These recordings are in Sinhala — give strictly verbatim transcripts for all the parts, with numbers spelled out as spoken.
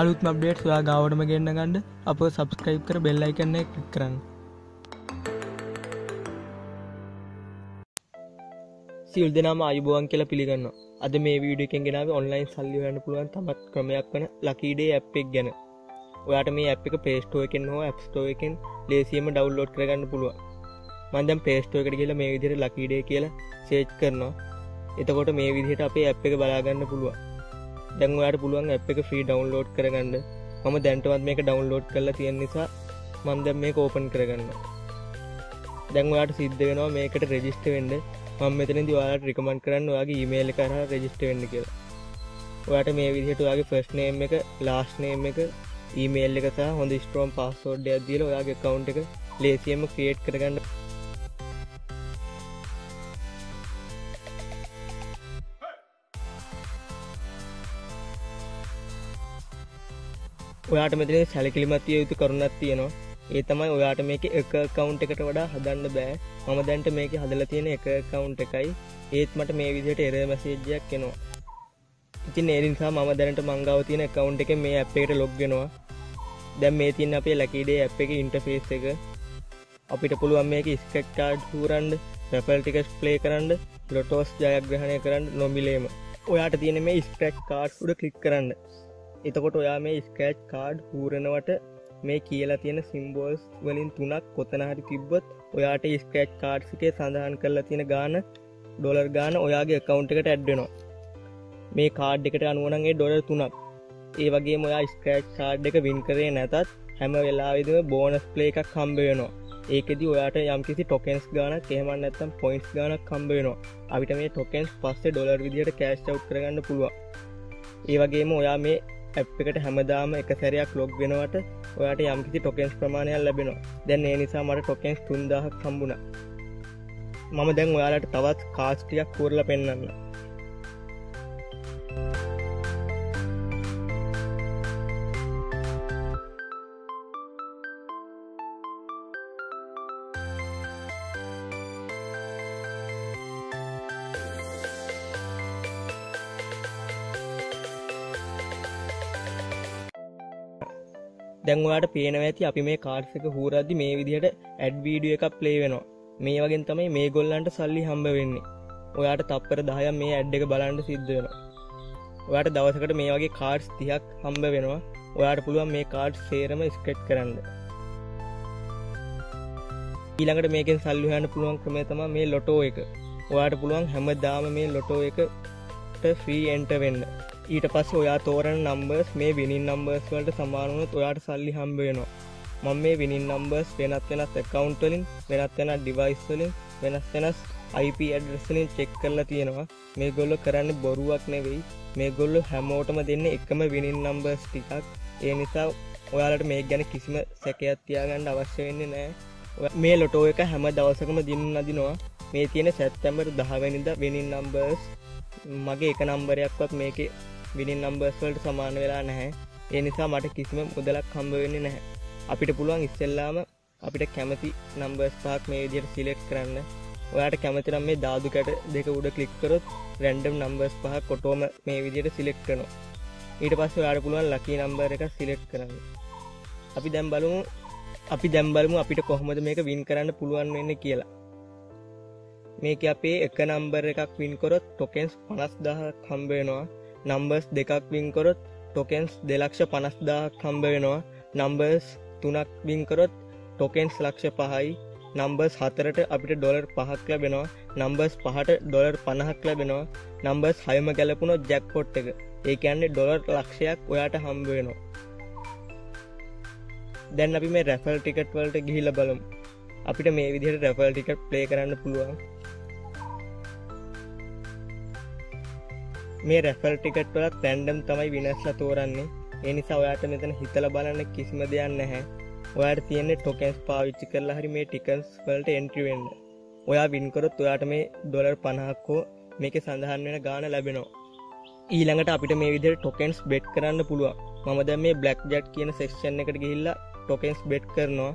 අලුත්ම අප්ඩේට්ස් ඔයා ගාවටම ගෙන්න ගන්න අපව subscribe කර bell icon එක click කරන්න. සියලු දෙනාම ආයුබෝවන් කියලා පිළිගන්නවා. අද මේ වීඩියෝ එකෙන් ගෙනාවේ online සල්ලි හොයන්න පුළුවන් තවත් ක්‍රමයක් වෙන Lucky Day app එක ගැන. ඔයාට මේ app එක Play Store එකෙන් හෝ App Store එකෙන් ලේසියෙන්ම download කරගන්න පුළුවන්. මම දැන් Play Store එකට ගිහලා මේ විදිහට Lucky Day කියලා search කරනවා. එතකොට මේ විදිහට අපේ app එක බලා ගන්න පුළුවන්. දැන් ඔයාට පුළුවන් app එක free download කරගන්න. මම දැන්ටවත් මේක download කරලා තියෙන නිසා මම දැන් මේක open කරගන්නවා. දැන් ඔයාට සිද්ධ වෙනවා මේකට register වෙන්න. මම මෙතනදී ඔයාලට recommend කරන්නේ ඔයාගේ email එක හරහා register වෙන්න කියලා. ඔයාට මේ විදිහට ඔයාගේ first name එක, last name එක, email එක සහ හොඳ strong password එකක් දීලා ඔයාගේ account එක ලේසියෙන්ම create කරගන්න. ඔයාට මෙතන සැලකිලිමත් විය යුතු කරුණක් තියෙනවා. ඒ තමයි ඔයාට මේකේ එක account එකට වඩා හදන්න බෑ. මම දැන්ට මේකේ හදලා තියෙන එක account එකයි. ඒත් මට මේ විදිහට error message එකක් එනවා. ඉතින් ඒ නිසා මම දැනට මං ගාව තියෙන account එකෙන් මේ app එකට log වෙනවා. දැන් මේ තියෙන අපේ Lucky Day app එකේ interface එක. අපිට පුළුවන් මේකේ scratch card හූරන්න, raffle tickets play කරන්න, Lottos ජයග්‍රහණය කරන්න නොමිලේම. ඔයාට තියෙන මේ scratch card උඩ click කරන්න. එතකොට ඔයා මේ ස්ක්‍රැච් කාඩ් හූරනවට මේ කියලා තියෙන සිම්බෝල්ස් වලින් තුනක් කොතන හරි තිබ්බොත් ඔයාට ස්ක්‍රැච් කාඩ්ස් එකේ සඳහන් කරලා තියෙන ගාන ඩොලර් ගාන ඔයාගේ account එකට ඇඩ් වෙනවා. මේ කාඩ් එකට අනුව නම් ඒ ඩොලර් තුනක්. ඒ වගේම ඔයා ස්ක්‍රැච් කාඩ් එක වින් කරේ නැතත් හැම වෙලාවෙදිම බෝනස් ප්ලේ එකක් හම්බ වෙනවා. ඒකෙදි ඔයාට යම්කිසි ටොකන්ස් ගානක් එහෙම නැත්නම් පොයින්ට්ස් ගානක් හම්බ වෙනවා. අපිට මේ ටොකන්ස් පස්සේ ඩොලර් විදියට කෑෂ් අවුට් කරගන්න පුළුවන්. ඒ වගේම ඔයා මේ ඇප් එකට හැමදාම එක සැරයක් ලොග් වෙනවට ඔයාට යම්කිසි ටොකන්ස් ප්‍රමාණයක් ලැබෙනවා. දැන් ඒ නිසා මට ටොකන්ස් තුන් දහසක් හම්බුණා. මම දැන් ඔයාලට තවත් කාඩ්ස් ටිකක් හොරලා පෙන්නන්නම්. දැන් ඔයාට පේනවා ඇති අපි මේ කාඩ්ස් එක හූරද්දි මේ විදිහට ඇඩ් වීඩියෝ එකක් ප්ලේ වෙනවා. මේ වගේම තමයි මේගොල්ලන්ට සල්ලි හම්බ වෙන්නේ. ඔයාට තප්පර දහයක් මේ ඇඩ් එක බලන්න සිද්ධ වෙනවා. ඔයාට දවසකට මේ වගේ කාඩ්ස් තිහක් හම්බ වෙනවා. ඔයාට පුළුවන් මේ කාඩ්ස් සේරම ස්ක්‍රැච් කරන්න. ඊළඟට මේකෙන් සල්ලි හොයන්න පුළුවන් ක්‍රමය තමයි මේ ලොටෝ එක. ඔයාට පුළුවන් හැමදාම මේ ලොටෝ එකට ෆ්‍රී එන්ටර් වෙන්න. ඊට පස්සේ ඔයා තෝරන නම්බර්ස් මේ විනින් නම්බර්ස් වලට සමාන වුණොත් ඔයාට සල්ලි හම්බ වෙනවා. මම මේ විනින් නම්බර්ස් වෙනත් වෙනත් account වලින්, වෙනත් වෙනත් device වලින්, වෙනස් වෙනස් I P address වලින් check කරලා තියෙනවා. මේගොල්ලෝ කරන්නේ බොරුවක් නෙවෙයි. මේගොල්ලෝ හැමෝටම දෙන්නේ එකම විනින් නම්බර්ස් ටිකක්. ඒ නිසා ඔයාලට මේක ගැන කිසිම සැකයක් තියාගන්න අවශ්‍ය වෙන්නේ නැහැ. මේ ලොටෝ එක හැම දවසකම දිනුන නදිනවා. මේ තියෙන සැප්තැම්බර් දහ වෙනිදා විනින් නම්බර්ස් මගේ එක නම්බරයක්වත් මේකේ විනින් නම්බර්ස් වලට සමාන වෙලා නැහැ. ඒ නිසා මට කිසිම මුදලක් හම්බ වෙන්නේ නැහැ. අපිට පුළුවන් ඉස්සෙල්ලාම අපිට කැමති නම්බර්ස් පහක් මේ විදිහට සිලෙක්ට් කරන්න. ඔයාට කැමති නම් මේ දාදු කැට දෙක උඩ ක්ලික් කරොත් රැන්ඩම් නම්බර්ස් පහක් ඔටෝම මේ විදිහට සිලෙක්ට් කරනවා. ඊට පස්සේ ඔයාට පුළුවන් ලකී නම්බර් එකක් සිලෙක්ට් කරන්න. අපි දැන් බලමු අපි දැන් බලමු අපිට කොහොමද මේක වින් කරන්න පුළුවන් වෙන්නේ කියලා. මේක අපේ එක නම්බර් එකක් වින් කරොත් ටොකන්ස් පනස් දහයක් හම්බ වෙනවා. නම්බර්ස් දෙකක් වින් කරොත් ටොකන්ස් දෙලක්ෂ පනස් දහයක් හම්බ වෙනවා. නම්බර්ස් තුනක් වින් කරොත් ටොකන්ස් ලක්ෂ පහයි. නම්බර්ස් හතරට අපිට ඩොලර් පහක් ලැබෙනවා. නම්බර්ස් පහට ඩොලර් පනහක් ලැබෙනවා. නම්බර්ස් හයම ගැලපුණොත් ජැක්පොට් එක. ඒ කියන්නේ ඩොලර් ලක්ෂයක් ඔයාට හම්බ වෙනවා. දැන් අපි මේ රැෆල් ටිකට් වලට ගිහිල්ලා බලමු. අපිට මේ විදිහට රැෆල් ටිකට් ප්ලේ කරන්න පුළුවන්. මේ රැෆල් ටිකට් වලත් රැන්ඩම් තමයි විනර්ස්ලා තෝරන්නේ. ඒ නිසා ඔයාට මෙතන හිතලා බලන්න කිසිම දෙයක් නැහැ. ඔයාට තියෙන්නේ ටොකන්ස් පාවිච්චි කරලා හරි මේ ටිකන්ස් වලට එන්ට්‍රි වෙන්න. ඔයා වින් කරොත් ඔයාට මේ ඩොලර් පනහක් හෝ මේකේ සඳහන් වෙන ගාණ ලැබෙනවා. ඊළඟට අපිට මේ විදිහට ටොකන්ස් බෙට් කරන්න පුළුවන්. මම දැන් මේ බ්ලැක් ජැක් කියන සෙක්ෂන් එකට ගිහිල්ලා ටොකන්ස් බෙට් කරනවා.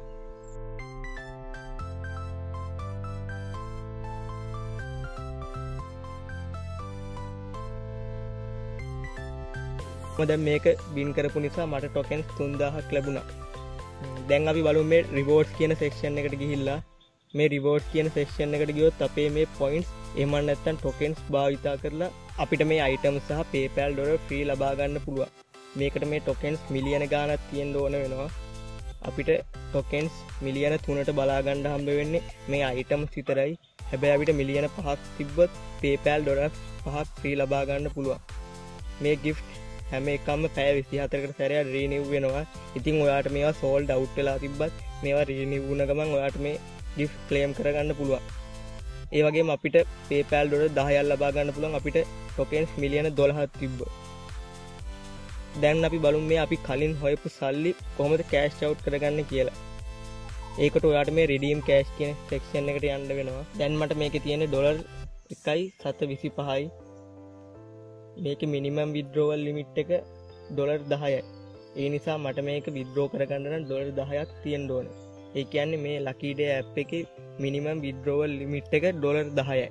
දැන් මේක වින් කරපු නිසා මට ටොකන්ස් තුන්දාහක් ලැබුණා. දැන් අපි බලමු මේ රිවෝඩ්ස් කියන සෙක්ෂන් එකට ගිහිල්ලා මේ රිවෝඩ්ස් කියන සෙක්ෂන් එකට ගියොත් අපේ මේ පොයින්ට්ස් එහෙම නැත්නම් ටොකන්ස් භාවිතා කරලා අපිට මේ අයිටම් සහ PayPal ඩොලර් ෆ්‍රී ලබා ගන්න පුළුවන්. මේකට මේ ටොකන්ස් මිලියන ගාණක් තියෙන්න ඕන වෙනවා. අපිට ටොකන්ස් මිලියන තුනට බලා ගන්න හම්බ වෙන්නේ මේ අයිටම්ස් විතරයි. හැබැයි අපිට මිලියන පහක් තිබ්බොත් PayPal ඩොලර් පහක් ෆ්‍රී ලබා ගන්න පුළුවන්. මේ gift හැම එකම පැය විසිහතරකට සැරයක් රීනිව් වෙනවා. ඉතින් ඔයාට මේවා සෝල්ඩ් අවුට් වෙලා තිබ්බත් මේවා රීනිව් වුණ ගමන් ඔයාට මේ gift claim කරගන්න පුළුවන්. ඒ වගේම අපිට PayPal ඩොලර් දහයක් ලබා ගන්න පුළුවන් අපිට ටොකන්ස් මිලියන දොළහක් තිබ්බොත්. දැන් අපි බලමු මේ අපි කලින් හොයපු සල්ලි කොහොමද කෑෂ් අවුට් කරගන්නේ කියලා. ඒකට ඔයාට මේ redeem cash කියන section එකට යන්න වෙනවා. දැන් මට මේකේ තියෙන ඩොලර් එකයි සත විසිපහයි. මේකේ minimum withdrawal limit එක ඩොලර් දහයයි. ඒ නිසා මට මේක withdraw කරගන්න නම් ඩොලර් දහයක් තියෙන්න ඕනේ. ඒ කියන්නේ මේ lucky day app එකේ minimum withdrawal limit එක ඩොලර් දහයයි.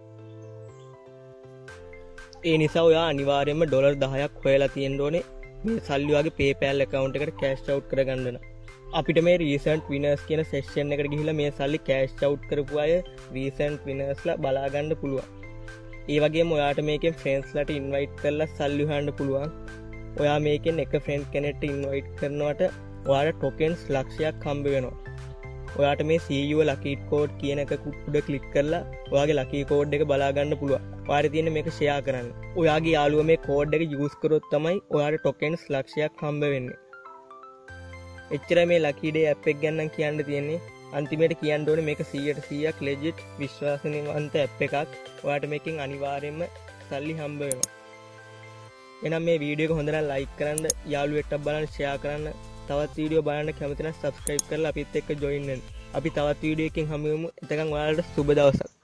ඒ නිසා ඔයා අනිවාර්යයෙන්ම ඩොලර් දහයක් හොයලා තියෙන්න ඕනේ මේ සල්ලි වගේ PayPal account එකට cash out කරගන්න නම්. අපිට මේ recent winners කියන section එකට ගිහිල්ලා මේ සල්ලි cash out කරපු අය recent winners ලා බලා ගන්න පුළුවන්. ඒ වගේම ඔයාට මේකෙන් friends ලාට invite කරලා සල්ලි හොයන්න පුළුවන්. ඔයා මේකෙන් එක friend කෙනෙක්ට invite කරනවට ඔයාට tokens ලක්ෂයක් හම්බ වෙනවා. ඔයාට මේ see your lucky code කියන එක උඩ click කරලා ඔයාගේ lucky code එක බලා ගන්න පුළුවන්. ඔයාට තියෙන මේක share කරන්න. ඔයාගේ යාළුවා මේ code එක use කරොත් තමයි ඔයාට tokens ලක්ෂයක් හම්බ වෙන්නේ. එච්චරයි මේ lucky day app එක ගැන කියන්න තියෙන්නේ. අන්තිමට කියන්න ඕනේ මේක සීයට සීයක් legit විශ්වාසනීයවන්ත app එකක්. ඔයාට මේකෙන් අනිවාර්යයෙන්ම සල්ලි හම්බ වෙනවා. එහෙනම් මේ වීඩියෝ එක හොඳ නම් like කරන්න, යාළුවෙක්ට බලන්න share කරන්න. තවත් වීඩියෝ බලන්න කැමති නම් subscribe කරලා අපිත් එක්ක join වෙන්න. අපි තවත් වීඩියෝ එකකින් හමු වෙමු. එතකන් ඔයාලට සුබ දවසක්.